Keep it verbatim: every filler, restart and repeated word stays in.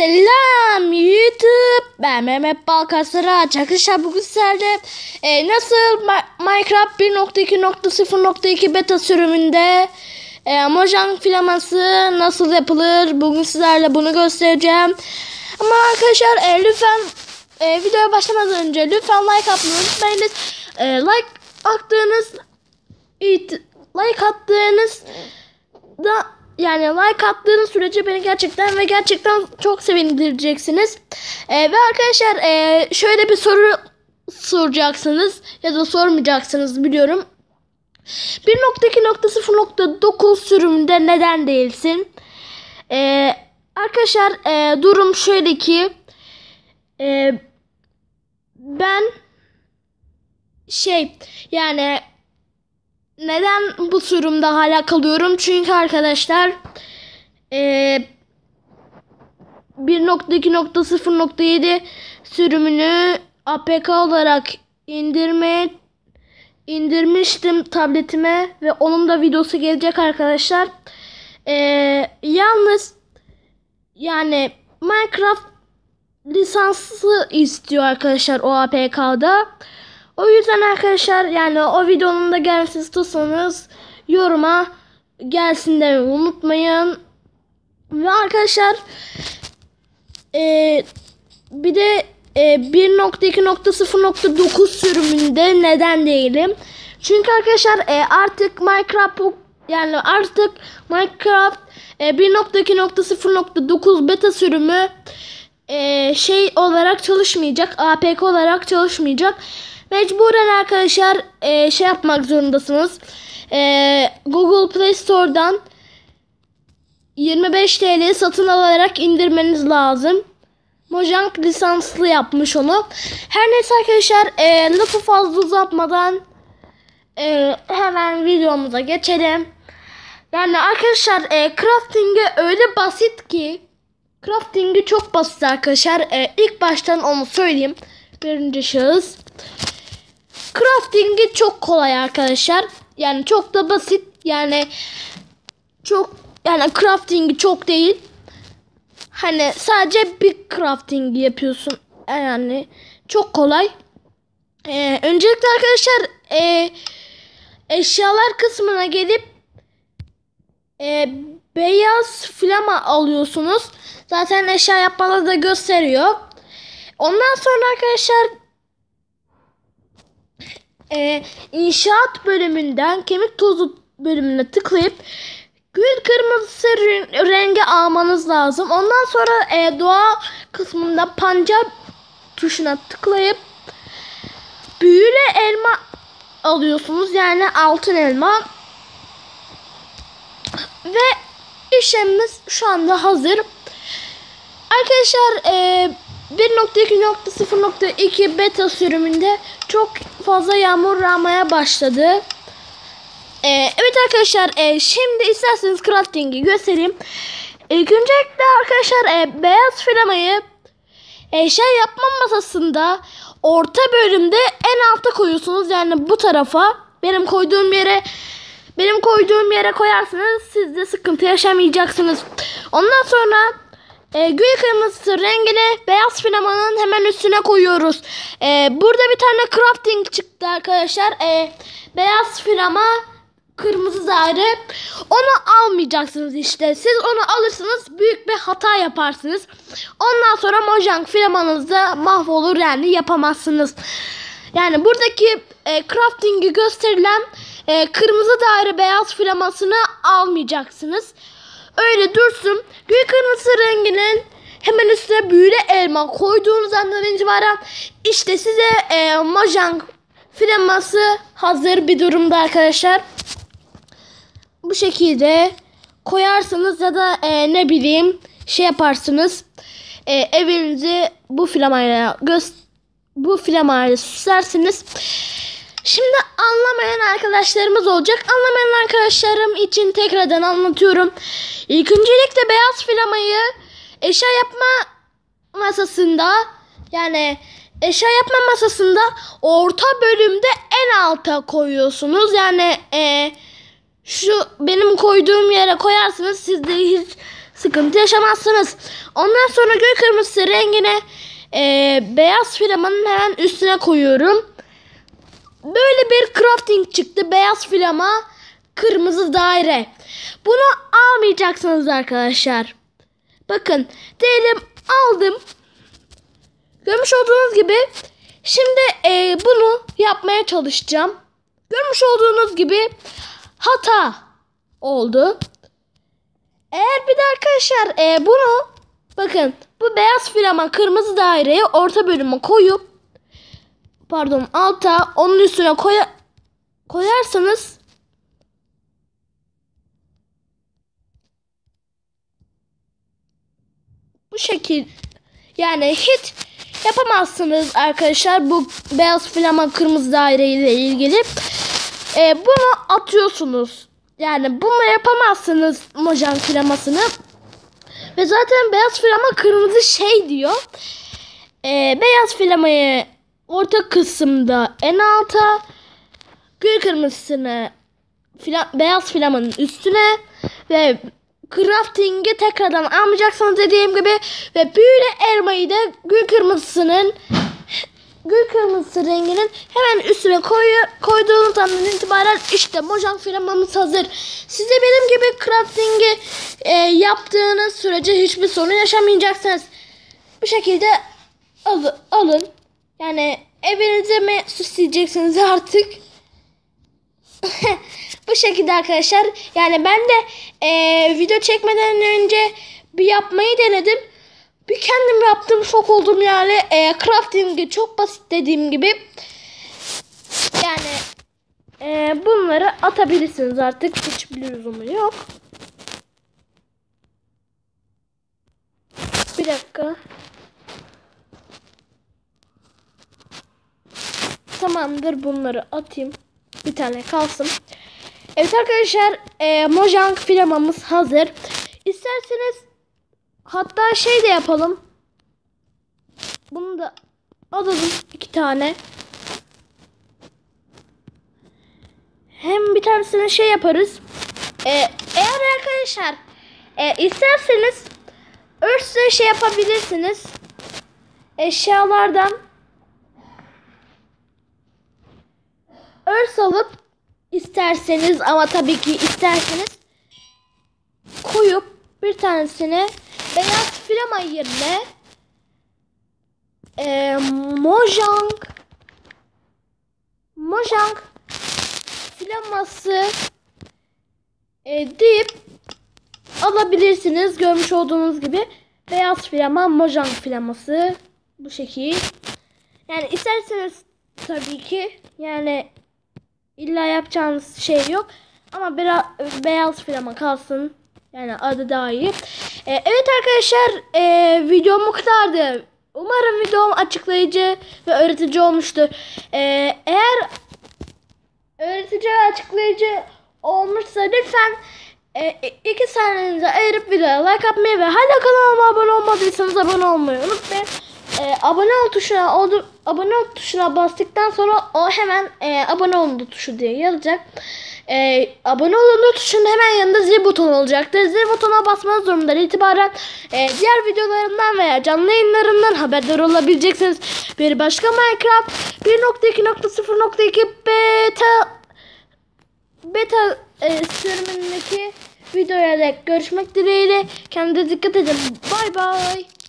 Selam YouTube, ben Mehmet Balkasara. Arkadaşlar bugün sizlerle e, nasıl Ma Minecraft bir nokta iki nokta sıfır nokta iki beta sürümünde e, Mojang filaması nasıl yapılır, bugün sizlerle bunu göstereceğim. Ama arkadaşlar e, lütfen e, videoya başlamadan önce lütfen like atmayı unutmayınız. E, like attığınız like attığınız da Yani like attığınız sürece beni gerçekten ve gerçekten çok sevindireceksiniz. Ee, ve arkadaşlar e, şöyle bir soru soracaksınız ya da sormayacaksınız biliyorum. bir nokta iki nokta sıfır nokta dokuz sürümünde neden değilsin? Ee, arkadaşlar e, durum şöyle ki e, ben şey yani neden bu sürümde hala kalıyorum? Çünkü arkadaşlar ee, bir nokta iki nokta sıfır nokta yedi sürümünü A P K olarak indirmeye indirmiştim tabletime ve onun da videosu gelecek arkadaşlar. Ee, yalnız yani Minecraft lisansı istiyor arkadaşlar o A P K'da. O yüzden arkadaşlar yani o videonun da gelmesini istiyorsanız yoruma gelsin demeyi unutmayın. Ve arkadaşlar e, bir de e, bir nokta iki nokta sıfır nokta dokuz sürümünde neden değilim? Çünkü arkadaşlar e, artık Minecraft yani artık Minecraft e, bir nokta iki nokta sıfır nokta dokuz beta sürümü e, şey olarak çalışmayacak, A P K olarak çalışmayacak. Mecburen arkadaşlar e, şey yapmak zorundasınız. E, Google Play Store'dan yirmi beş T L satın alarak indirmeniz lazım. Mojang lisanslı yapmış onu. Her neyse arkadaşlar e, lafı fazla uzatmadan e, hemen videomuza geçelim. Yani arkadaşlar e, crafting'i öyle basit ki crafting'i çok basit arkadaşlar. E, ilk baştan onu söyleyeyim. Birinci şahıs. Crafting'i çok kolay arkadaşlar. Yani çok da basit. Yani çok yani crafting'i çok değil. Hani sadece bir crafting yapıyorsun. Yani çok kolay. Ee, öncelikle arkadaşlar e, eşyalar kısmına gelip e, beyaz flama alıyorsunuz. Zaten eşya yapmaları da gösteriyor. Ondan sonra arkadaşlar Ee, inşaat bölümünden kemik tozu bölümüne tıklayıp gül kırmızısı rengi almanız lazım. Ondan sonra e, doğa kısmında pancar tuşuna tıklayıp büyülü elma alıyorsunuz. Yani altın elma. Ve işlemimiz şu anda hazır. Arkadaşlar e, bir nokta iki nokta sıfır nokta iki beta sürümünde çok fazla yağmur yağmaya başladı. Ee, evet arkadaşlar e, şimdi isterseniz crafting'i göstereyim. İlk öncelikle arkadaşlar e, beyaz flamayı e, şey yapma masasında orta bölümde en alta koyuyorsunuz. Yani bu tarafa benim koyduğum yere benim koyduğum yere koyarsanız siz de sıkıntı yaşamayacaksınız. Ondan sonra E, gül kırmızısı rengini beyaz flamanın hemen üstüne koyuyoruz. E, burada bir tane crafting çıktı arkadaşlar. E, beyaz flama kırmızı daire. Onu almayacaksınız işte. Siz onu alırsınız büyük bir hata yaparsınız. Ondan sonra Mojang flamanız da mahvolur yani yapamazsınız. Yani buradaki e, crafting'i gösterilen e, kırmızı daire beyaz flamasını almayacaksınız. Öyle dursun. Gül kırmızı renginin hemen üstüne büyülü elma koyduğunuz andan itibaren işte size e, Mojang flaması hazır bir durumda arkadaşlar. Bu şekilde koyarsınız ya da e, ne bileyim şey yaparsınız. E, evinizi bu flamayla göz bu flamayla süslersiniz. Şimdi anlamayan arkadaşlarımız olacak. Anlamayan arkadaşlarım için tekrardan anlatıyorum. İlk öncelikle beyaz flamayı eşya yapma masasında yani eşya yapma masasında orta bölümde en alta koyuyorsunuz. Yani e, şu benim koyduğum yere koyarsınız. Siz de hiç sıkıntı yaşamazsınız. Ondan sonra göy kırmızısı rengine e, beyaz filamanın hemen üstüne koyuyorum. Böyle bir crafting çıktı. Beyaz filama, kırmızı daire. Bunu almayacaksınız arkadaşlar. Bakın diyelim aldım. Görmüş olduğunuz gibi şimdi e, bunu yapmaya çalışacağım. Görmüş olduğunuz gibi hata oldu. Eğer bir de arkadaşlar e, bunu bakın bu beyaz filama kırmızı daireyi orta bölüme koyup pardon alta onun üstüne koy koyarsanız bu şekil yani hiç yapamazsınız arkadaşlar bu beyaz filama kırmızı daire ile ilgili. E, bunu atıyorsunuz. Yani bunu yapamazsınız Mojang filamasını. Ve zaten beyaz filama kırmızı şey diyor. E, beyaz filamayı orta kısımda en alta, gül kırmızısını fila, beyaz filamanın üstüne ve crafting'i tekrardan almayacaksınız dediğim gibi ve büyülü elmayı da gül kırmızısının gül kırmızısı renginin hemen üstüne koy, koyduğunuz andan itibaren işte Mojang filamamız hazır. Siz de benim gibi crafting'i e, yaptığınız sürece hiçbir sorun yaşamayacaksınız. Bu şekilde al, alın. Yani evinize mi süsleyeceksiniz artık? Bu şekilde arkadaşlar. Yani ben de e, video çekmeden önce bir yapmayı denedim. Bir kendim yaptım, şok oldum yani. E, crafting'i çok basit dediğim gibi. Yani e, bunları atabilirsiniz artık. Hiçbir lüzumu yok. Bir dakika. Tamamdır, bunları atayım. Bir tane kalsın. Evet arkadaşlar, e, Mojang filamamız hazır. İsterseniz hatta şey de yapalım. Bunu da alalım, iki tane. Hem bir tanesini şey yaparız. E, eğer arkadaşlar e, isterseniz örse şey yapabilirsiniz. Eşyalardan örs alıp isterseniz ama tabii ki isterseniz koyup bir tanesine beyaz filama yerine e, Mojang Mojang filaması e, deyip alabilirsiniz. Görmüş olduğunuz gibi beyaz filama, Mojang filaması bu şekil. Yani isterseniz tabii ki yani illa yapacağınız şey yok ama biraz beyaz filama kalsın. Yani adı daha iyi. Ee, evet arkadaşlar, e, videom bu kadardı. Umarım videom açıklayıcı ve öğretici olmuştur. Ee, eğer öğretici ve açıklayıcı olmuşsa lütfen e, iki saniyenizi ayırıp videoya like atmayı ve hala kanalıma abone olmadıysanız abone olmayı unutmayın. E, abone ol tuşuna oldu, abone ol tuşuna bastıktan sonra o hemen e, abone olun tuşu diye yazacak. E, abone olun tuşunun hemen yanında zil butonu olacaktır. Zil butonuna basmanız durumunda itibaren e, diğer videolarımdan veya canlı yayınlarımdan haberdar olabileceksiniz. Bir başka Minecraft bir nokta iki nokta sıfır nokta iki beta beta e, sürümündeki videoya dek görüşmek dileğiyle. Kendinize dikkat edin. Bay bay.